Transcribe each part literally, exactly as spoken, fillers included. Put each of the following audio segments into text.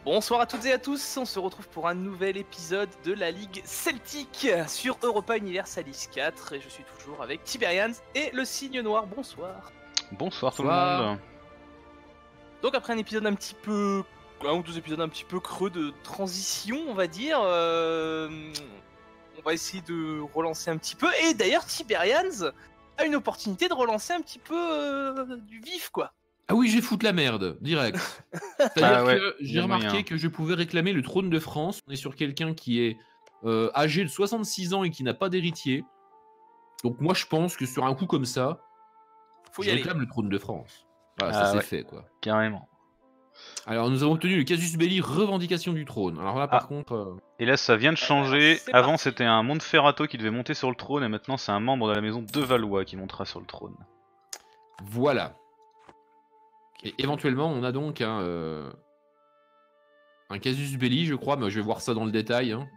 Bonsoir à toutes et à tous, on se retrouve pour un nouvel épisode de la Ligue Celtique sur Europa Universalis quatre et je suis toujours avec Tiberians et le Cygne Noir. Bonsoir. Bonsoir tout Bonsoir. le monde. Donc après un épisode un petit peu... un ou deux épisodes un petit peu creux de transition on va dire, euh, on va essayer de relancer un petit peu et d'ailleurs Tiberians a une opportunité de relancer un petit peu euh, du vif quoi. Ah oui, j'ai foutu la merde, direct. C'est-à-dire Ah ouais, que y j'ai a remarqué moyen. que je pouvais réclamer le trône de France. On est sur quelqu'un qui est euh, âgé de soixante-six ans et qui n'a pas d'héritier. Donc moi, je pense que sur un coup comme ça, Faut y je aller. réclame le trône de France. Voilà, Ah ça c'est ouais. fait, quoi. Carrément. Alors, nous avons obtenu le casus belli, revendication du trône. Alors là, par Ah. contre... euh, Et là ça vient de changer. c'est Avant parti. c'était un Monteferrato qui devait monter sur le trône et maintenant c'est un membre de la maison de Valois qui montera sur le trône. Voilà. Et éventuellement, on a donc un, euh, un casus belli, je crois, mais je vais voir ça dans le détail. hein.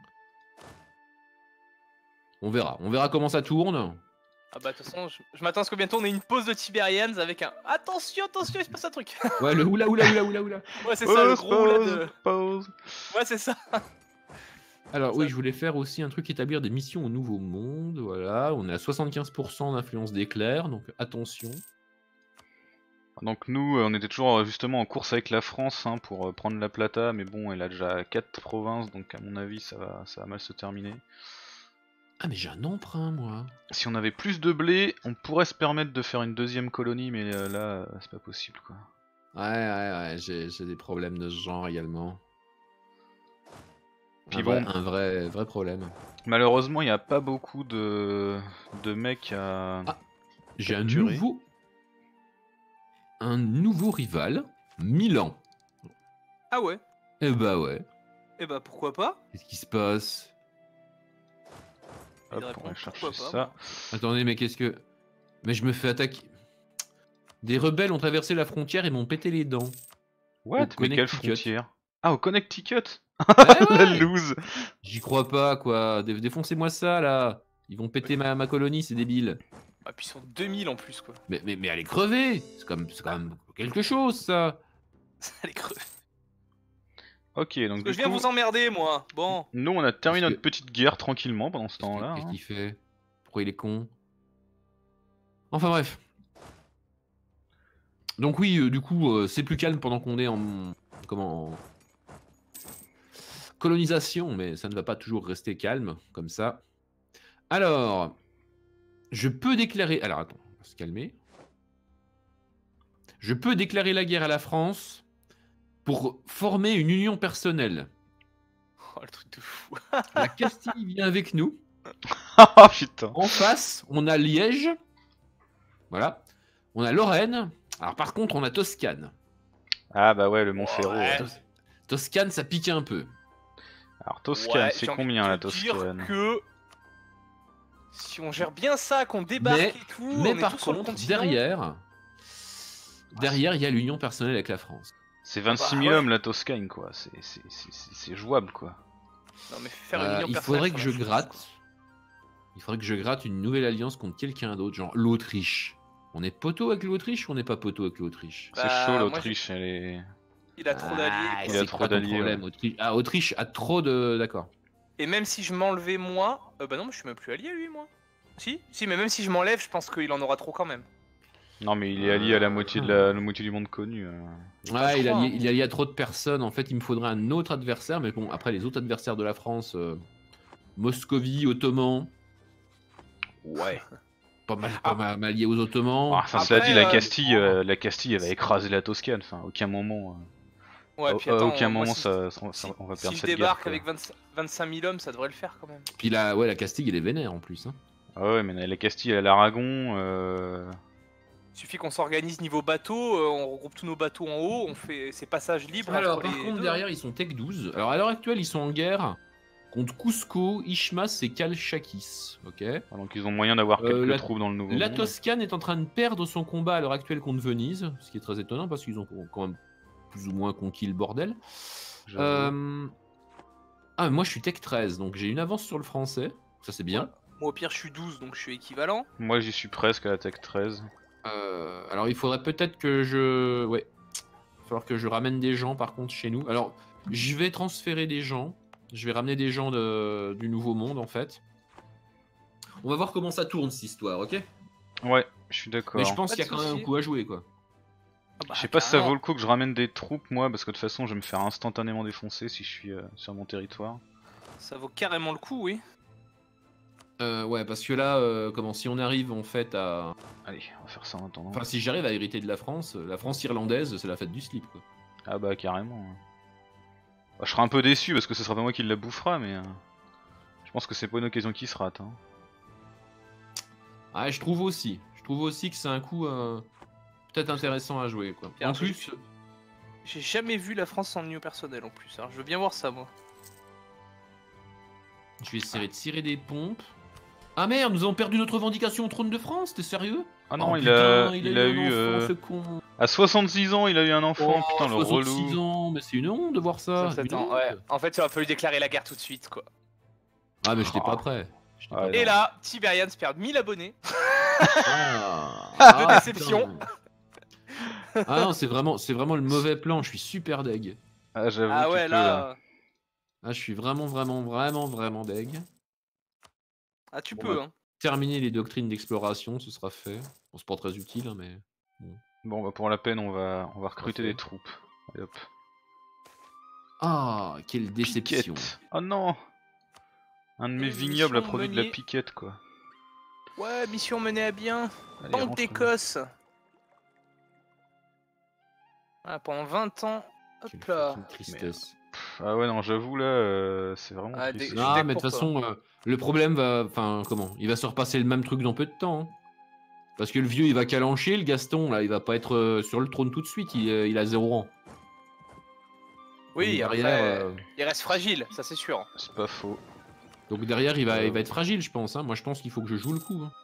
On verra. On verra comment ça tourne. Ah bah de toute façon, je, je m'attends à ce que bientôt on ait une pause de Tiberians avec un attention, attention, il se passe un truc. Ouais, le oula oula oula oula oula. Ouais, c'est ça le Pause, gros là pause, de. pause. Ouais, c'est ça. Alors Ça- oui, je voulais faire aussi un truc, établir des missions au Nouveau Monde. Voilà, on est à soixante-quinze pour cent d'influence d'éclair, donc attention. Donc nous euh, on était toujours euh, justement en course avec la France hein, pour euh, prendre la Plata, mais bon elle a déjà quatre provinces donc à mon avis ça va, ça va mal se terminer. Ah mais j'ai un emprunt, moi. Si on avait plus de blé, on pourrait se permettre de faire une deuxième colonie, mais euh, là euh, c'est pas possible quoi. Ouais, ouais, ouais, j'ai j'ai des problèmes de ce genre également. Puis un bon. vrai, un vrai, vrai problème. Malheureusement il n'y a pas beaucoup de, de mecs à... Ah, J'ai un capturer. nouveau... Un nouveau rival, Milan. Ah ouais. Eh bah ouais, Et bah pourquoi pas. qu'est-ce qui se passe? Il Hop, répond, on va chercher pourquoi pas, ça. moi. Attendez, mais qu'est-ce que... Mais je me fais attaquer... Des rebelles ont traversé la frontière et m'ont pété les dents. What? Au Mais quelle Connecticut. frontière? Ah, au Connecticut. Ouais, La ouais. loose. J'y crois pas, quoi. Dé- Défoncez-moi ça, là. Ils vont péter ma, ma colonie, c'est débile. Ah puis ils sont deux mille en plus quoi. Mais, mais, mais allez crever. C'est quand, même- c'est quand même quelque chose, ça. Allez creux. Ok, donc Parce que du je viens coup, vous emmerder moi. Bon. nous on a terminé Parce notre petite guerre tranquillement pendant ce Qu'est-ce qu'il- temps-là. qu'est-ce hein. qu'il fait? Pourquoi il est con? Enfin bref. Donc oui, euh, du coup, euh, c'est plus calme pendant qu'on est en... Comment en colonisation, mais ça ne va pas toujours rester calme, comme ça. Alors... Je peux déclarer... Alors attends, on va se calmer. Je peux déclarer la guerre à la France pour former une union personnelle. Oh le truc de fou. La Castille vient avec nous. Ah putain. En face, on a Liège. Voilà. On a Lorraine. Alors par contre, on a Toscane. Ah bah ouais, le Montferrand. Ouais. ouais. Tos- Toscane, ça pique un peu. Alors Toscane, Ouais, c'est j'ai envie combien de la te dire Toscane? que si on gère bien ça, qu'on débarque Mais, et tout, mais on est par tous sur le contre, continent. derrière, derrière, il y a l'union personnelle avec la France. C'est vingt-six bah mille ouais. hommes la Toscane quoi, c'est- c'est c'est- c'est- c'est jouable quoi. Non mais faire une Euh, union il personnelle, faudrait que ça je va chaud, gratte. quoi. Il faudrait que je gratte une nouvelle alliance contre quelqu'un d'autre, genre l'Autriche. On est poteau avec l'Autriche ou on n'est pas poteau avec l'Autriche? C'est Bah, chaud moi, l'Autriche, elle est... Il a trop Ah, d'alliés. Il a c'est trop pas ton d'alliés, problème, ouais. Autriche. Ah, Autriche a trop de... D'accord. Et même si je m'enlevais moi, euh, bah non, mais je suis même plus allié à lui, moi. Si, si, mais même si je m'enlève, je pense qu'il en aura trop quand même. Non mais il est allié à la moitié de la, la moitié du monde connu. euh. Bah, je Ouais, il, a crois, lié, hein. il a lié à trop de personnes. En fait, il me faudrait un autre adversaire. Mais bon, après, les autres adversaires de la France, euh, Moscovie, Ottoman, Ouais. pas mal, pas mal, mal lié aux Ottomans. Ah, enfin Après, cela dit, la euh, Castille, euh, la Castille elle va écraser la Toscane, enfin à aucun moment... euh, Ouais, à- puis à attends, aucun moi, moment si, ça, ça- si- ça- on va si perdre je cette guerre. débarque quoi. avec vingt vingt-cinq mille hommes, ça devrait le faire quand même. Puis la, ouais, la Castille, elle est vénère en plus. Hein. Ah ouais mais la Castille elle a l'Aragon... Euh... Il suffit qu'on s'organise niveau bateau, euh, on regroupe tous nos bateaux en haut, on fait ces passages libres. Alors, entre par les contre, deux. derrière, ils sont Tech douze. Alors, à l'heure actuelle, ils sont en guerre contre Cusco, Ishmas et Kalchakis. Ok. Donc ils ont moyen d'avoir Euh, quelques la- troupes dans le nouveau La monde. Toscane est en train de perdre son combat à l'heure actuelle contre Venise, ce qui est très étonnant parce qu'ils ont quand même plus ou moins conquis le bordel. J'avoue. Euh... Ah, moi je suis Tech treize, donc j'ai une avance sur le français, ça c'est bien. Moi au pire je suis douze, donc je suis équivalent. Moi j'y suis presque à la Tech treize. Euh, alors il faudrait peut-être que je... Ouais. falloir que je ramène des gens par contre chez nous. Alors, je vais transférer des gens. Je vais ramener des gens de... du Nouveau Monde en fait. On va voir comment ça tourne cette histoire, ok? Ouais, je suis d'accord. Mais je pense Pas qu'il de y a quand même un soucis. coup à jouer quoi. Ah bah, Je sais pas si ça carrément. vaut le coup que je ramène des troupes moi, parce que de toute façon je vais me faire instantanément défoncer si je suis euh, sur mon territoire. Ça vaut carrément le coup, oui. Euh, ouais, parce que là, euh, comment si on arrive en fait à. Allez, on va faire ça en attendant. Enfin, si j'arrive à hériter de la France, la France irlandaise, c'est la fête du slip quoi. Ah bah carrément. hein. Bah, je serai un peu déçu parce que ce sera pas moi qui la bouffera, mais euh, je pense que c'est pas une occasion qui se rate. Hein. Ah, je trouve aussi. Je trouve aussi que c'est un coup euh, peut-être intéressant à jouer quoi. Bien, En j'ai- plus, J'ai jamais vu la France en milieu personnel en plus. Alors je veux bien voir ça, moi. je vais essayer de tirer des pompes. Ah merde, nous avons perdu notre revendication au trône de France, t'es sérieux? Ah non, Oh, il, putain, a, il il a a eu un eu... enfant, euh, ce con. À soixante-six ans, il a eu un enfant, Oh, putain le soixante-six relou. ans, mais c'est une honte de voir ça. Ça une s'attend, honte. ouais. En fait, il aurait fallu déclarer la guerre tout de suite, quoi. Ah mais j'étais Ah. pas prêt. J'étais Ah, pas non. prêt. Et là, Tiberian se perd mille abonnés. Ah. De Ah, déception. putain. Ah non, c'est vraiment, c'est vraiment le mauvais plan. Je suis super deg. Ah j'avoue, Ah tu ouais, peux, là. là. Ah, je suis vraiment, vraiment, vraiment, vraiment deg. Ah, tu Bon, peux, bah. hein. Terminer les doctrines d'exploration, ce sera fait. Bon, c'est pas très utile, hein, mais. Bon bah pour la peine, on va, on va recruter Parfait. des troupes. Allez, hop. Ah, quelle déception. Piquette. Oh non. Un de mes Et vignobles a mission produit de la menée. piquette quoi. Ouais, mission menée à bien. Allez, Bande rentre. d'Écosse. Ah, pendant vingt ans. Hop Quelle là. fucking tristesse. Pff, Ah ouais non, j'avoue là, euh, c'est vraiment Ah, triste. dé- Non, deck mais de pour toute toi. façon, euh, le problème va. Enfin, comment? Il va se repasser le même truc dans peu de temps. hein. Parce que le vieux, il va calancher, le Gaston, là, il va pas être euh, sur le trône tout de suite, il, euh, il a zéro rang. Oui, Donc, après, derrière, euh, il reste fragile, ça c'est sûr. C'est pas faux. donc derrière, il va, Euh. il va être fragile, je pense. hein. Moi, je pense qu'il faut que je joue le coup. hein.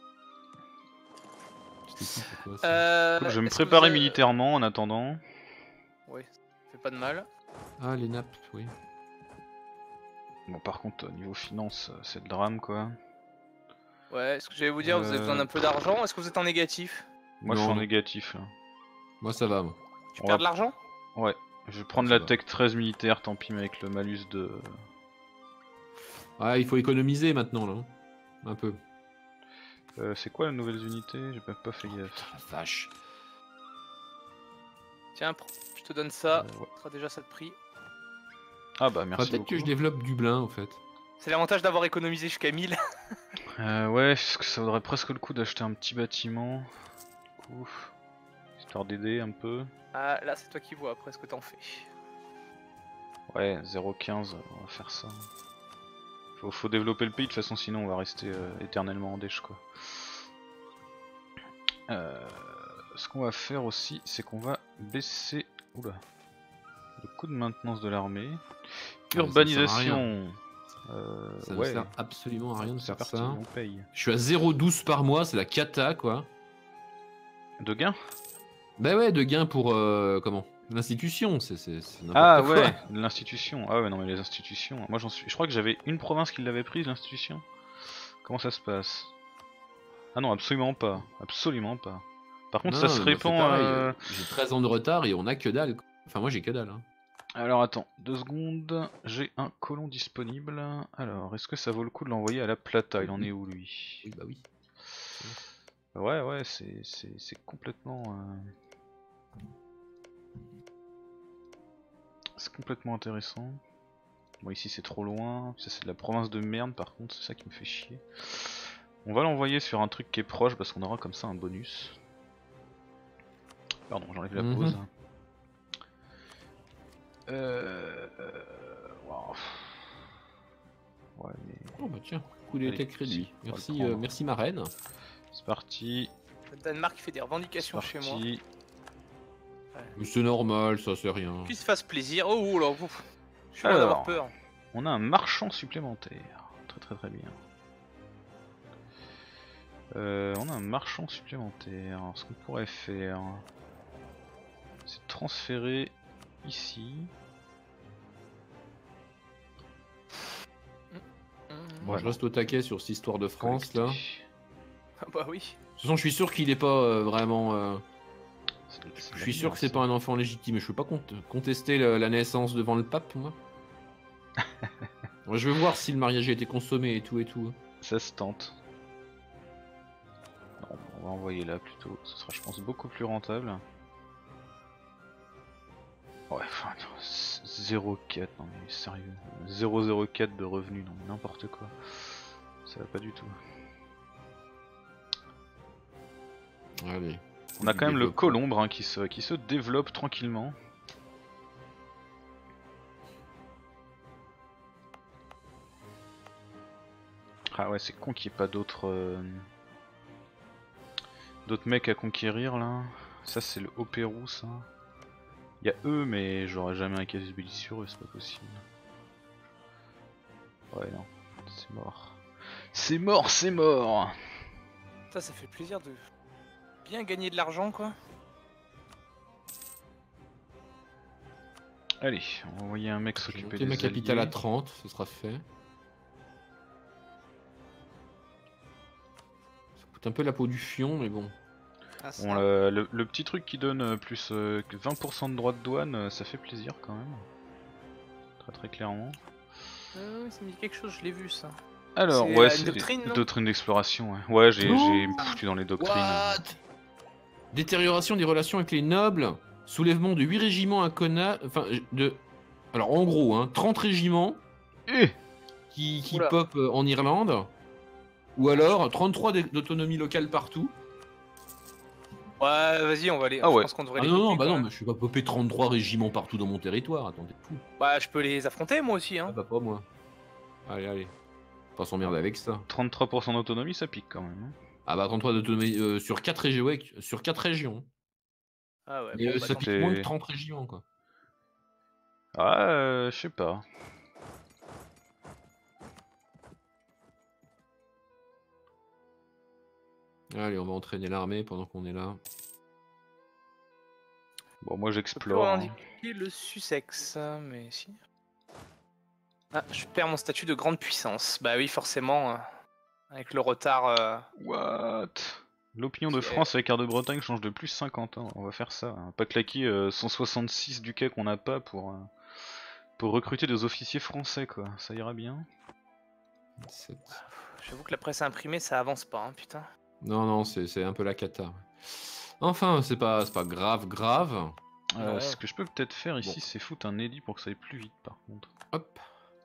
C'était qui, c'est quoi, ça Euh, Écoute, je vais me est-ce que préparer vous avez- militairement en attendant. Oui, ça fait pas de mal. Ah, les nappes, oui. Bon par contre, euh, niveau finance, euh, c'est le drame quoi. Ouais, ce que j'allais vous dire, vous avez besoin Euh. d'un peu d'argent. Est-ce que vous êtes en négatif? Moi je Non, suis en non. négatif là. Moi, ça va, moi. Tu On perds va- de l'argent? Ouais, je vais prendre Ça la va. tech treize militaire, tant pis mais avec le malus de... Ah, il faut économiser maintenant, là. hein. Un peu. Euh, c'est quoi les nouvelles unités? J'ai pas, pas fait gaffe. Ah, vache. Tiens, pr- je te donne ça. Euh, ouais. Ça sera déjà ça de prix. Ah bah Faudra merci peut-être beaucoup. que je développe Dublin, en fait. C'est l'avantage d'avoir économisé jusqu'à mille. Euh, ouais, parce que ça vaudrait presque le coup d'acheter un petit bâtiment. Du coup, histoire d'aider un peu. Ah, là, c'est toi qui vois après ce que t'en fais. Ouais, zéro virgule quinze, on va faire ça. Faut, faut développer le pays, de toute façon sinon on va rester euh, éternellement en dèche quoi. Euh, ce qu'on va faire aussi, c'est qu'on va baisser oula, le coût de maintenance de l'armée. ça me sert à rien. Urbanisation. Euh, Ça ne ouais, sert absolument à rien de c'est faire parti, ça. on paye. Je suis à zéro virgule douze par mois, c'est la cata, quoi. De gain? Bah ouais, de gain pour, euh, comment l'institution, c'est c'est- c'est n'importe Ah quoi. ouais, l'institution. Ah ouais, non mais les institutions. Moi j'en suis. Je crois que j'avais une province qui l'avait prise, l'institution. Comment ça se passe? Ah non, absolument pas. Absolument pas. Par contre, Non, ça se mais moi, c'est répand. pareil, euh, euh, J'ai treize ans de retard et on a que dalle. quoi. Enfin, moi j'ai que dalle. hein. Alors attends, deux secondes. J'ai un colon disponible. Alors, est-ce que ça vaut le coup de l'envoyer à la Plata? Il en est où lui? Oui, bah oui. Ouais, ouais, c'est c'est- c'est complètement. euh, C'est complètement intéressant. Bon, ici c'est trop loin. Ça, c'est de la province de merde, par contre, c'est ça qui me fait chier. On va l'envoyer sur un truc qui est proche parce qu'on aura comme ça un bonus. Pardon, j'enlève la Mhm. pause. Euh. euh, wow. Ouais, mais. Oh bah tiens, coup Allez, d'été crédit. on va le Merci, prendre. euh, merci ma reine. C'est parti. Le Danemark fait des C'est revendications chez moi. parti. Mais C'est normal, ça c'est rien. Qu'il se fasse plaisir. Oh, oh là, ouf. Je suis loin d'avoir Alors. peur. On a un marchand supplémentaire. Très très très bien. Euh, on a un marchand supplémentaire. Ce qu'on pourrait faire, c'est transférer ici. Bon, je reste au taquet sur cette histoire de France là. De Collecter. Ah bah oui. toute façon, je suis sûr qu'il est pas euh, vraiment. euh, c'est Je suis la sûr merde, que c'est ça. pas un enfant légitime. Je peux pas cont- contester le- la naissance devant le pape, moi. Ouais, je veux voir si le mariage a été consommé et tout et tout. Ça se tente. Non, on va envoyer là plutôt. Ce sera, je pense, beaucoup plus rentable. Ouais, enfin, zéro virgule quatre, non mais sérieux. zéro virgule zéro quatre de revenus, non mais n'importe quoi. Ça va pas du tout. Allez. On a Du quand même le développement. colombre hein, qui, se, qui se développe tranquillement. Ah ouais, c'est con qu'il n'y ait pas d'autres euh, d'autres mecs à conquérir là. Ça c'est le Haut-Pérou ça. Il y a eux mais j'aurais jamais un casus belli sur eux, c'est pas possible. Ouais non, c'est mort. C'est mort, c'est mort. Ça, ça fait plaisir de bien gagner de l'argent, quoi. Allez, on va envoyer un mec J'ai s'occuper monté des ma capitale à alliés. trente, ce sera fait. Ça coûte un peu la peau du fion, mais bon. Ah, ça. Bon, le, le- le petit truc qui donne euh, plus euh, que vingt pour cent de droits de douane, euh, ça fait plaisir quand même. Très très clairement. Euh, oui, ça me dit quelque chose, je l'ai vu ça. Alors, C'est, ouais, euh, c'est une doctrine, non doctrine d'exploration. Ouais, ouais j'ai Oh j'ai foutu dans les doctrines. euh. What Détérioration des relations avec les nobles. Soulèvement de huit régiments à Kona. Enfin, de. Alors, en gros, hein, trente régiments Eh qui, qui Oula. pop euh, en Irlande. Ou alors trente-trois d- d'autonomie locale partout. Ouais, vas-y, on va aller. Ah je ouais. pense qu'on devrait Ah les non, non, couper, bah quand non, même. mais je vais pas popper trente-trois régiments partout dans mon territoire. Attendez, fou. Bah, je peux les affronter, moi aussi, Ah hein. bah pas moi. Allez, allez. Pas s'emmerder avec ça. trente-trois pour cent d'autonomie, ça pique quand même. hein. Ah bah trente-trois d'autonomie euh, sur quatre régions. Ouais, sur quatre régions. Ah ouais, Mais bon, euh, bah, ça tant pique pis. moins que trente régiments, quoi. Ah, euh, je sais pas. Allez, on va entraîner l'armée pendant qu'on est là. Bon, moi Je peux plus j'explore. hein. revendiquer le Sussex, mais si. Ah, je perds mon statut de grande puissance. Bah oui, forcément, euh, avec le retard. euh, What? L'opinion de qui est- France avec Air de Bretagne change de plus cinquante ans. On va faire ça. hein. Pas claquer euh, cent soixante-six ducats qu'on n'a pas pour, euh, pour recruter des officiers français quoi. Ça ira bien. sept. J'avoue que la presse imprimée, ça avance pas, hein, putain. Non, non, c'est c'est un peu la cata. ouais. Enfin, c'est pas, c'est pas grave, grave. Euh, Ouais. Ce que je peux peut-être faire ici, Bon. c'est foutre un édit pour que ça aille plus vite par contre. Hop.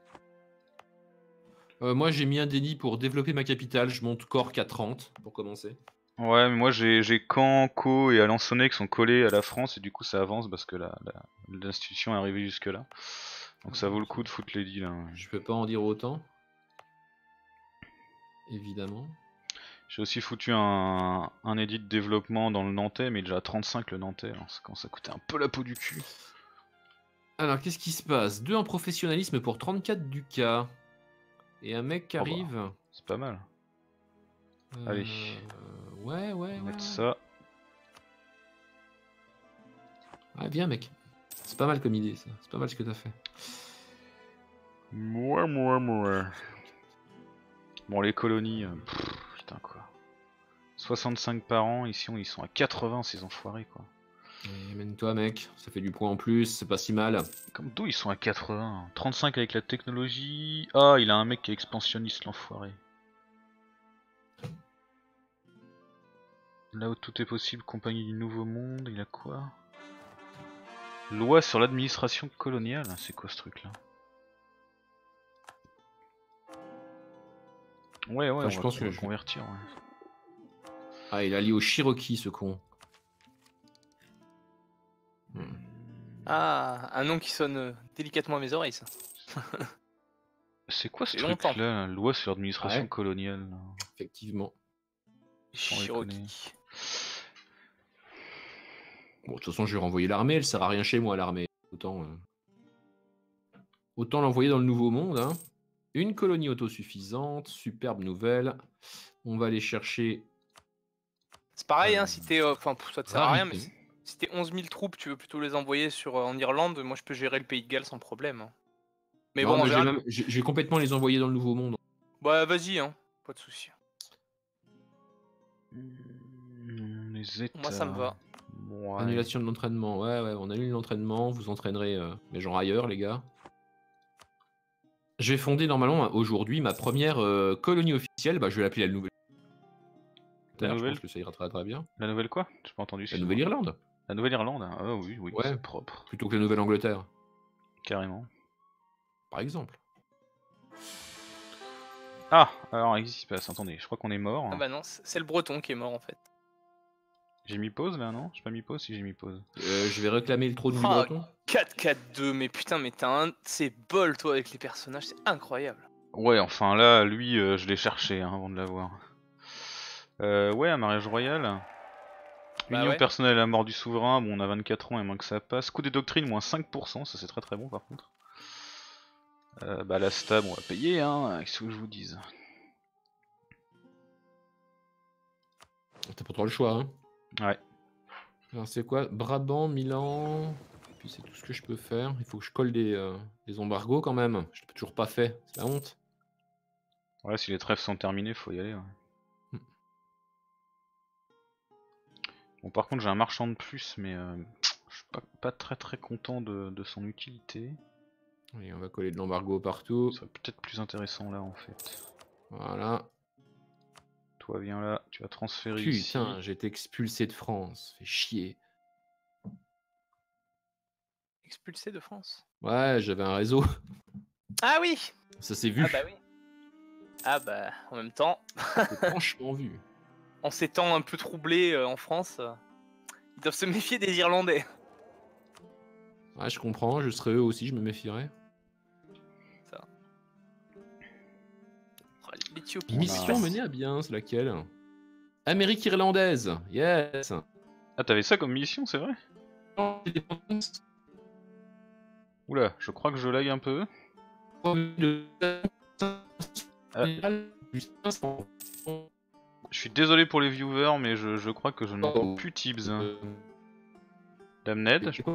Euh, moi, j'ai mis un déni pour développer ma capitale. Je monte Cork à trente pour commencer. Ouais, mais moi j'ai j'ai Caen, Caux et Alençonnet qui sont collés à la France et du coup ça avance parce que la- la- l'institution est arrivée jusque là. Donc ça vaut le coup de foutre l'édit là. Je peux pas en dire autant. Évidemment. J'ai aussi foutu un, un édit de développement dans le Nantais, mais déjà à trente-cinq le Nantais, alors ça commence à coûter un peu la peau du cul. Alors, qu'est-ce qui se passe? Deux en professionnalisme pour trente-quatre ducats. Et un mec qui Oh bah. arrive. C'est pas mal. Euh, Allez. Ouais, ouais, On va ouais. mettre ouais. ça. Ah, bien, mec. C'est pas mal comme idée, ça. C'est pas mal ce que t'as fait. Mouais, mouais, mouais. Bon, les colonies, euh, pff, putain quoi. soixante-cinq par an, ici on- ils sont à quatre-vingts ces enfoirés quoi. Allez, mène-toi, mec. Ça fait du point en plus. C'est pas si mal. Comme d'où ils sont à quatre-vingts? trente-cinq avec la technologie. Ah, il a un mec qui est expansionniste l'enfoiré. Là où tout est possible, compagnie du Nouveau Monde, il a quoi? Loi sur l'administration coloniale, c'est quoi ce truc là? Ouais, ouais, Enfin, on je va, pense on que va je- convertir. Ouais. Ah, il a lié au Cherokee, ce con. Hmm. Ah, un nom qui sonne euh, délicatement à mes oreilles, ça. C'est quoi ce C'est truc longtemps. là? Loi sur l'administration Ouais. coloniale là. Effectivement. Sans déconner. Cherokee. Bon, de toute façon, je vais renvoyer l'armée. Elle sert à rien chez moi, l'armée. Autant, euh, autant l'envoyer dans le Nouveau Monde. Hein. Une colonie autosuffisante. Superbe nouvelle. On va aller chercher. C'est pareil, hein, Euh, si t'es. euh, Enfin, pour ça te sert à rien, mais Rarité. si, si t'es onze mille troupes, tu veux plutôt les envoyer sur, euh, en Irlande, moi je peux gérer le pays de Galles sans problème. hein. Mais Non, bon, en mais j'ai général. même- j'ai j'ai complètement les envoyer dans le Nouveau Monde. Bah, vas-y, hein, pas de soucis. Hmm, Les états. Moi, ça me va. Ouais. Annulation de l'entraînement. Ouais, ouais, on annule l'entraînement. Vous entraînerez, euh, mais genre ailleurs, les gars. Je vais fonder normalement aujourd'hui ma première euh, colonie officielle. Bah, je vais l'appeler la nouvelle. La Je nouvelle pense que ça ira très très bien. La nouvelle quoi? J'ai pas entendu. La excuse-moi. Nouvelle-Irlande, La Nouvelle-Irlande? Ah oui, oui, Ouais. c'est propre. plutôt que la Nouvelle-Angleterre, Carrément. par exemple. Ah, alors qu'est-ce qui se passe? Attendez, je crois qu'on est mort. Ah bah non, c'est c'est le breton qui est mort en fait. J'ai mis pause là, non? J'ai pas mis pause si j'ai mis pause. Euh, je vais réclamer le trône du Oh, breton. quatre quatre deux, mais putain, mais t'as un de ces bols toi avec les personnages, c'est incroyable. Ouais, enfin là, lui, euh, je l'ai cherché hein, avant de l'avoir. Euh, ouais, un mariage royal. Bah Union ouais. personnelle à la mort du souverain, bon on a vingt-quatre ans et moins que ça passe. Coût des doctrines, moins cinq pour cent, ça c'est très très bon par contre. Euh, bah la stab, on va payer, hein, qu'est-ce que je vous dise. T'as pas trop le choix, hein. Ouais. Alors c'est quoi? Brabant, Milan. Puis c'est tout ce que je peux faire. Il faut que je colle des, euh, des embargos quand même. Je l'ai toujours pas fait. C'est la honte. Ouais, si les trêves sont terminées, faut y aller. Ouais. Hmm. Bon, par contre, j'ai un marchand de plus, mais euh, je suis pas, pas très très content de, de son utilité. Et on va coller de l'embargo partout. Ça serait peut-être plus intéressant là en fait. Voilà. Toi, viens là, tu vas transférer ici. Putain, j'ai été expulsé de France. Fait chier. Expulsé de France. Ouais, j'avais un réseau. Ah oui. Ça s'est vu. Ah bah oui. Ah bah en même temps, C'est franchement vu. en ces temps un peu troublés euh, en France, euh, ils doivent se méfier des Irlandais. Ouais, je comprends. Je serais eux aussi, je me méfierais. Oh, L'Éthiopie. Mission menée à bien, c'est laquelle? Amérique irlandaise. Yes. Ah, t'avais ça comme mission, c'est vrai? Oula, je crois que je lag un peu. Je suis désolé pour les viewers, mais je, je crois que je n'entends plus Tibbs. Damned, je...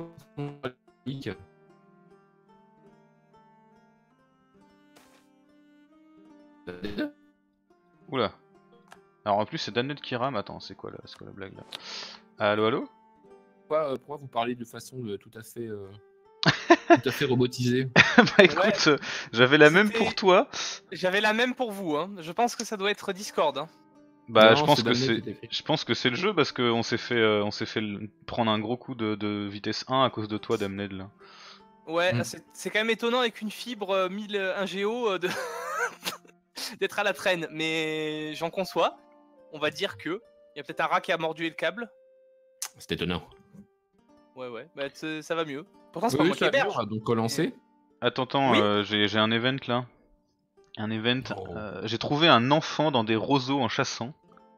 Oula. Alors en plus c'est Damned qui rame, attends, c'est quoi, là, c'est quoi la blague là? Allo allo? Pourquoi, euh, pourquoi vous parlez de façon euh, tout à fait euh, tout à fait robotisée? Bah écoute, euh, j'avais la même C'était- pour toi. J'avais la même pour vous, hein. Je pense que ça doit être Discord. Hein. Bah Non, je pense c'est que Damned c'est qui est écrit. je pense que c'est le jeu parce qu'on s'est fait euh, on s'est fait le- prendre un gros coup de, de vitesse un à cause de toi Damned là. Ouais, Mm. c'est c'est quand même étonnant avec une fibre euh, mille un Go euh, de d'être à la traîne, mais j'en conçois. On va dire que il y a peut-être un rat qui a mordu le câble. C'est étonnant. Ouais ouais, bah t- ça va mieux. Pourtant c'est pas Oui, moi qui ça héberge. va, donc relancer. Attends, attends, Oui. euh, j'ai j'ai un event là. Un event. Oh. euh, j'ai trouvé un enfant dans des roseaux en chassant.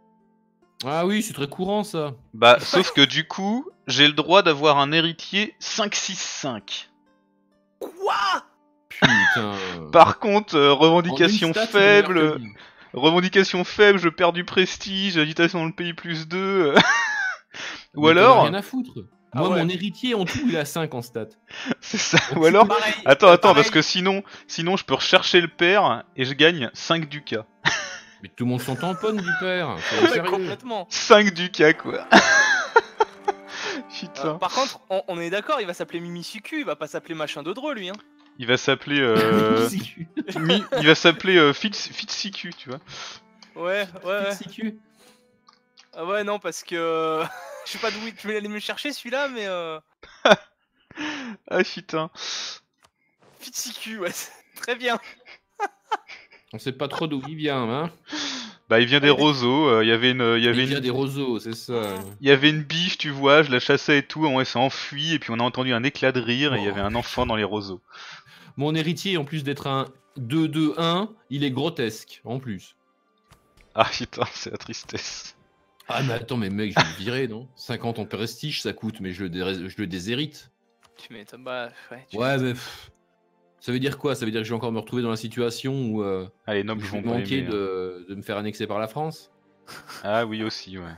Ah oui, c'est très courant ça. Bah sauf que du coup, j'ai le droit d'avoir un héritier cinq six cinq. Quoi? Putain. Par contre, euh, En revendication une stat, c'est meilleur que faible, lui. revendication faible, je perds du prestige, agitation dans le pays plus deux. Ou Mais t'en as alors, rien à foutre. Ah Moi, ouais. mon héritier en tout, il a cinq en stat. c'est ça. Donc, Ou alors, Pareil. attends, euh, attends, pareil. parce que sinon, sinon je peux rechercher le père et je gagne cinq ducats. Mais tout le monde s'en tamponne du père. Soyez Ouais, sérieux. complètement. cinq ducats quoi. Euh, Putain. par contre, on, on est d'accord, il va s'appeler Mimicicu, il va pas s'appeler machin de dreux lui. Hein. Il va s'appeler euh, Mi- il va s'appeler euh, Fitz Fitzicu, tu vois. Ouais, ouais, ouais. C Q. Ah ouais, non, parce que je sais pas d'où il- tu vas aller me le chercher celui-là, mais euh... Ah putain. Fitsicu, ouais, c'est très bien. On sait pas trop d'où il vient, hein. Bah il vient des Ah, il est- roseaux, euh, il y avait une il y avait Il vient une des roseaux, c'est ça. il y avait une biche, tu vois, je la chassais et tout, on s'est enfui et puis on a entendu un éclat de rire et il y Oh, avait un enfant dans les roseaux. Mon héritier, en plus d'être un deux deux un, il est grotesque, en plus. Ah putain, c'est la tristesse. Ah mais attends, mais mec, je vais le virer, non? cinquante en prestige, ça coûte, mais je le, dé- je le déshérite. Tu m'étonnes, bah ouais. Tu Ouais, mais... pff, ça veut dire quoi? Ça veut dire que je vais encore me retrouver dans la situation où euh, Ah les nobles je vont vais pas manquer aimer, hein. de... de me faire annexer par la France? Ah oui aussi, ouais.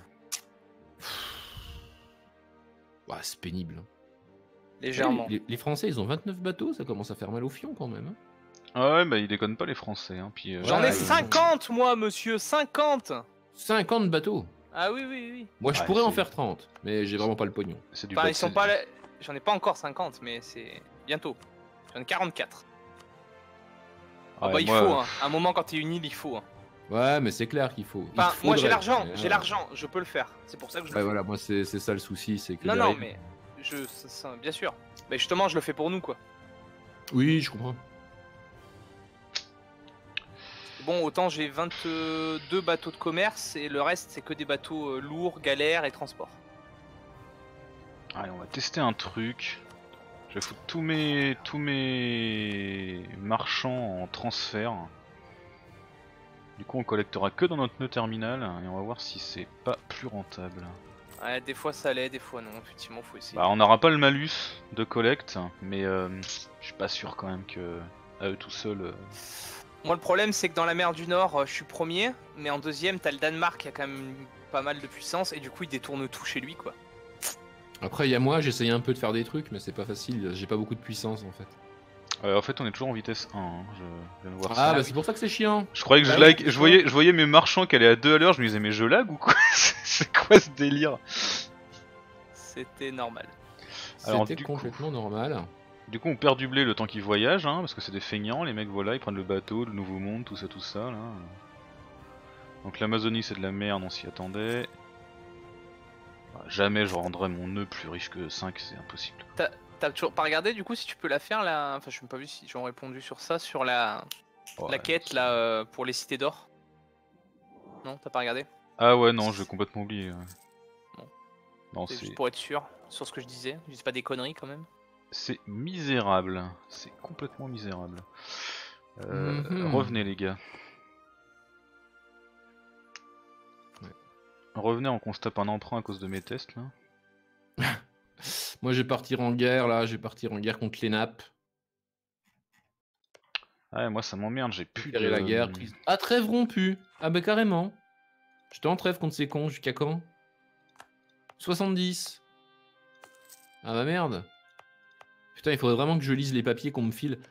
Ouais, c'est pénible. légèrement. Les, les Français, ils ont vingt-neuf bateaux, ça commence à faire mal au fion quand même. hein. Ah ouais, bah ils déconnent pas les Français, hein. Puis, euh, J'en Ouais, ai euh, cinquante, moi, monsieur, cinquante. cinquante bateaux. Ah oui, oui, oui. Moi, je Ouais, pourrais en c'est- faire trente, mais j'ai vraiment pas le pognon. C'est du Enfin, bas- ils sont c'est- pas là. J'en ai pas encore cinquante, mais c'est bientôt. J'en ai quarante-quatre. Ah Ouais, bah il moi, faut, hein. À un moment quand t'es une île, il faut. Hein. Ouais, mais c'est clair qu'il faut. Il Enfin, te moi j'ai faudrait, l'argent, mais, j'ai euh, l'argent, je peux le faire. C'est pour ça que je le Ouais, fais. voilà, moi, c'est c'est ça le souci, c'est que. Non, derrière- non, mais je, ça- ça- bien sûr. Mais justement, je le fais pour nous, quoi. Oui, je comprends. Bon, autant j'ai vingt-deux bateaux de commerce et le reste c'est que des bateaux euh, lourds, galères et transport. Allez, on va tester un truc. Je vais foutre tous mes tous mes marchands en transfert. Du coup, on collectera que dans notre nœud terminal et on va voir si c'est pas plus rentable. Ouais, des fois ça l'est, des fois non. Effectivement, faut essayer. Bah, on n'aura pas le malus de collecte, mais euh, je suis pas sûr quand même que à eux tout seuls. euh, Moi, le problème c'est que dans la mer du Nord, euh, je suis premier, mais en deuxième, t'as le Danemark qui a quand même pas mal de puissance et du coup, il détourne tout chez lui, quoi. Après, il y a moi, j'essayais un peu de faire des trucs, mais c'est pas facile, j'ai pas beaucoup de puissance en fait. euh, en fait, on est toujours en vitesse un. Hein, je viens de voir Ah, ça. bah c'est pour ça que c'est chiant. Je croyais que Bah je oui, lag, putain. je voyais, je voyais mes marchands qui allaient à deux à l'heure, je me disais mais je lag ou quoi? C'est quoi ce délire? C'était normal. Alors, C'était du coup- complètement normal. Du coup, on perd du blé le temps qu'ils voyagent, hein, parce que c'est des feignants, les mecs, voilà, ils prennent le bateau, le nouveau monde, tout ça, tout ça, là. Donc l'Amazonie, c'est de la merde, on s'y attendait. Bah, jamais je rendrai mon nœud plus riche que cinq, c'est impossible. T'as toujours pas regardé du coup si tu peux la faire là. Enfin, je n'ai pas vu si ils ont répondu sur ça, sur la, Ouais. la quête là euh, pour les cités d'or. Non, t'as pas regardé? Ah ouais, non, j'ai complètement oublié. ouais. Bon. Non, C'est c'est juste pour être sûr sur ce que je disais. Je dis pas des conneries quand même. c'est misérable. C'est complètement misérable. Euh, Mhm. Revenez, les gars. Ouais. Revenez, on constate un emprunt à cause de mes tests, là. Moi, je vais partir en guerre là, je vais partir en guerre contre les nappes. Ouais, moi, ça m'emmerde, j'ai plus de... Gérer la guerre. Prise... Ah, trêve rompue. Ah, bah carrément. J'étais en trêve contre ces cons jusqu'à quand? soixante-dix. Ah bah merde. Putain, il faudrait vraiment que je lise les papiers qu'on me file.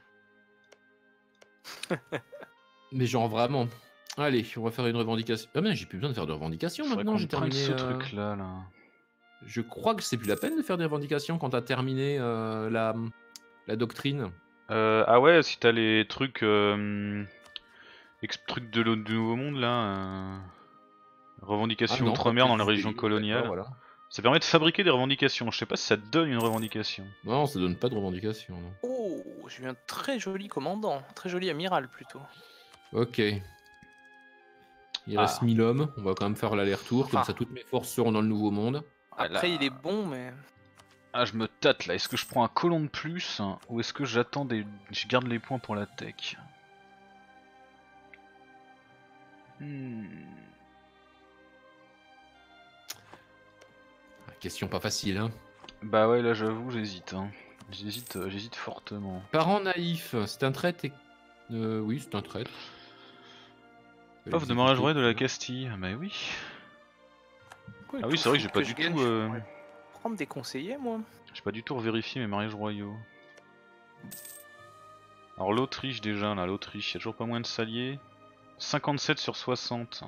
Mais genre vraiment. Allez, on va faire une revendication. Ah mais j'ai plus besoin de faire de revendications Faudrait maintenant, qu'on j'ai prenne terminé. ce euh, truc-là, là. Je crois que c'est plus la peine de faire des revendications quand t'as terminé euh, la... la doctrine. Euh, ah ouais, si t'as les trucs... Euh... ex- trucs de l'autre du Nouveau Monde, là... Euh... Revendications Ah non, outre-mer dans les pas plus régions des- coloniales. d'accord, voilà. Ça permet de fabriquer des revendications. Je sais pas si ça te donne une revendication. Non, ça donne pas de revendication. Non. Oh, j'ai eu un très joli commandant, très joli amiral plutôt. Ok. Il Ah. reste mille hommes, on va quand même faire l'aller-retour, comme Enfin. ça toutes mes forces seront dans le nouveau monde. Après, Voilà. il est bon, mais Ah, je me tâte là. Est-ce que je prends un colon de plus hein, ou est-ce que j'attends des... Je garde les points pour la tech. Hmm. Question pas facile, hein. Bah ouais, là j'avoue, j'hésite. Hein. J'hésite, euh, j'hésite fortement. Parent naïf, c'est un trait. et- Euh, oui, c'est un trait. Offre de mariage royal de la Castille. Bah oui. Ah oui, c'est vrai que j'ai pas du tout. euh, prendre des conseillers, moi. J'ai pas du tout vérifié mes mariages royaux. Alors l'Autriche déjà, là, l'Autriche, y a toujours pas moins de saliers. cinquante-sept sur soixante.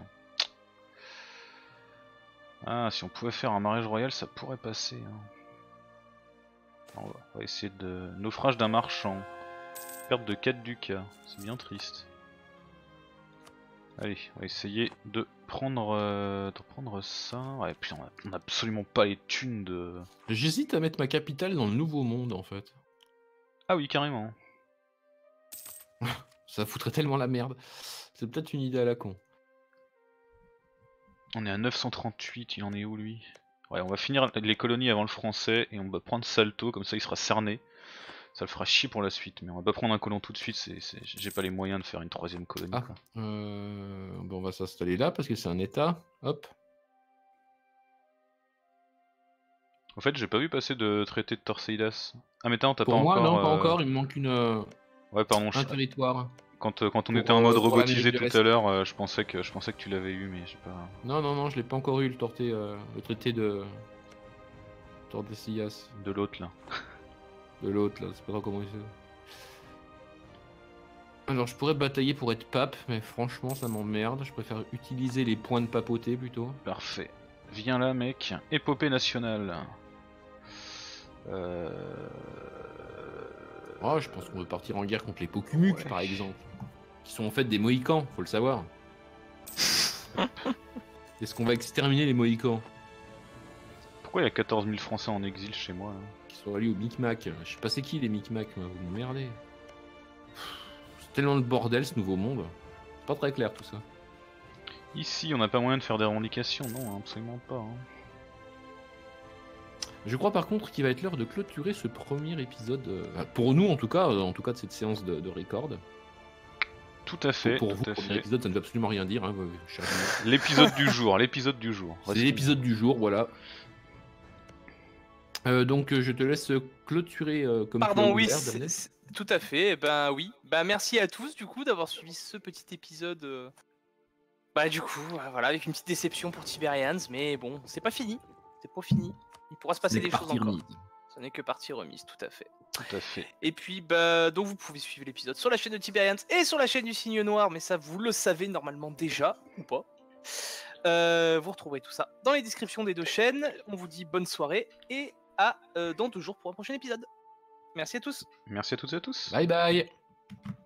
Ah, si on pouvait faire un mariage royal, ça pourrait passer. Hein. On va, on va essayer de... Naufrage d'un marchand. Perte de quatre ducats, c'est bien triste. Allez, on va essayer de prendre, euh, de prendre ça. Ouais, puis on a, on a absolument pas les thunes de... J'hésite à mettre ma capitale dans le nouveau monde en fait. Ah oui, carrément. Ça foutrait tellement la merde. C'est peut-être une idée à la con. On est à neuf cent trente-huit, il en est où lui? Ouais, on va finir les colonies avant le français et on va prendre Salto, comme ça il sera cerné. Ça le fera chier pour la suite, mais on va pas prendre un colon tout de suite, c'est, c'est... j'ai pas les moyens de faire une troisième colonie. Ah, quoi. euh, bon, on va s'installer là parce que c'est un état. Hop. En fait, j'ai pas vu passer de traité de Torceidas. Ah, mais attends, t'as pas Pour moi, encore. non, pas euh, encore. Il me manque une, euh, Ouais, pardon, je- un territoire. quand, euh, quand on pour, était en mode euh, pour robotisé l'Amérique de tout à l'Est. l'heure, euh, je pensais que je pensais que tu l'avais eu, mais j'ai pas. Non, non, non, je l'ai pas encore eu le, torté, euh, le traité de Tordesillas. De l'autre là. De l'autre là, c'est pas trop comment il fait. Alors je pourrais batailler pour être pape, mais franchement ça m'emmerde. Je préfère utiliser les points de papauté plutôt. Parfait. Viens là, mec. Épopée nationale. Euh... Oh, je pense qu'on veut partir en guerre contre les Pokumuks, Ouais. par exemple. Qui sont en fait des Mohicans, faut le savoir. Est-ce qu'on va exterminer les Mohicans? Pourquoi il y a quatorze mille Français en exil chez moi là? Qui sont allés au Micmac. Je sais pas c'est qui les Micmac, moi, vous m'emmerdez. C'est tellement le bordel ce nouveau monde. C'est pas très clair tout ça. Ici, on n'a pas moyen de faire des revendications, non, absolument pas. Hein. Je crois par contre qu'il va être l'heure de clôturer ce premier épisode. euh, Pour nous en tout cas, euh, en tout cas de cette séance de, de record. Tout à fait, Pour tout vous, à premier fait. épisode, ça ne veut absolument rien dire. Hein, cher ami. L'épisode du jour, l'épisode du jour. C'est Restons- l'épisode du jour, voilà. Euh, donc euh, je te laisse clôturer euh, comme tu as Pardon, oui, ouvert, c'est- Daniel. c'est- tout à fait. Eh ben oui. Bah merci à tous du coup d'avoir suivi ce petit épisode. euh, Bah du coup, euh, voilà, avec une petite déception pour Tiberians, mais bon, c'est pas fini. C'est pas fini. Il pourra se passer C'est des choses partie encore. remise. Ce n'est que partie remise, tout à fait. Tout à fait. Et puis, bah, donc vous pouvez suivre l'épisode sur la chaîne de Tiberians et sur la chaîne du Signe Noir, mais ça vous le savez normalement déjà, ou pas. Euh, vous retrouverez tout ça dans les descriptions des deux chaînes. On vous dit bonne soirée et à euh, dans deux jours pour un prochain épisode. Merci à tous. Merci à toutes et à tous. Bye bye.